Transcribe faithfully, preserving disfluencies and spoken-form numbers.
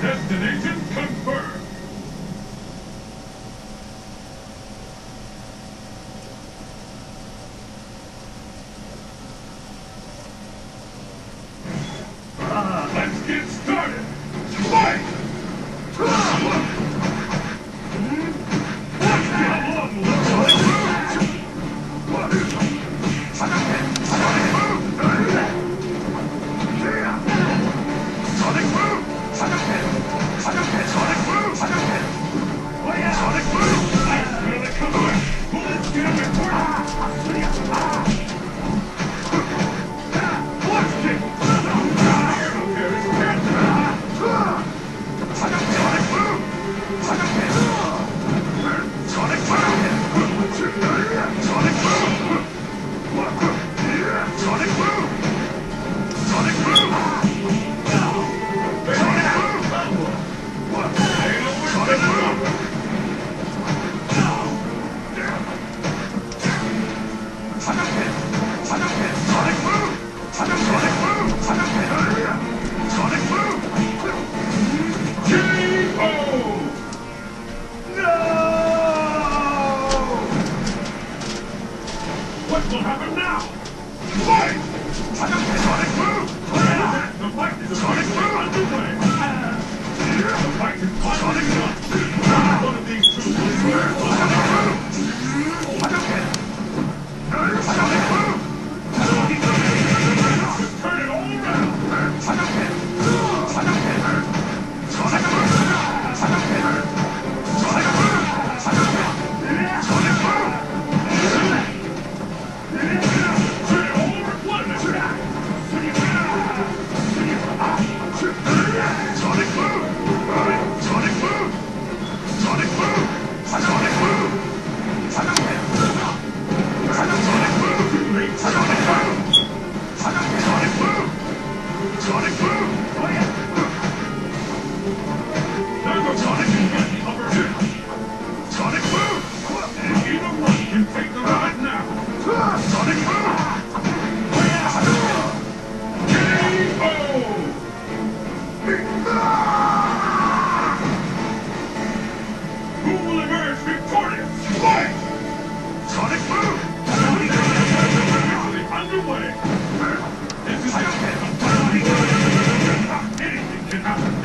Destination confirmed. Let's get started. Fight! What will happen now? Fight! Sonic move! The fight is officially underway! The fight is finally done! One of these two will swear Sonic move! Sonic move! Turn it all around! Sonic move! Sonic move! Sonic move! Sonic move! Sonic move! Sonic move! Sonic move! Anything can happen.